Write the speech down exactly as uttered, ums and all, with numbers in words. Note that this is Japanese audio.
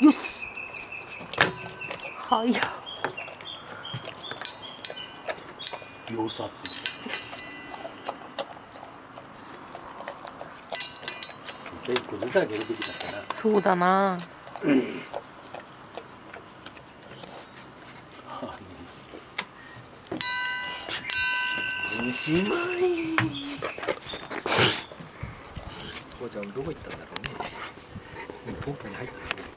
よし。はや。 秒殺。一個ずつあげるべきだったな。 そうだな。 うん。おしまい。父ちゃんどこ行ったんだろうね。ポンポンに入ってる。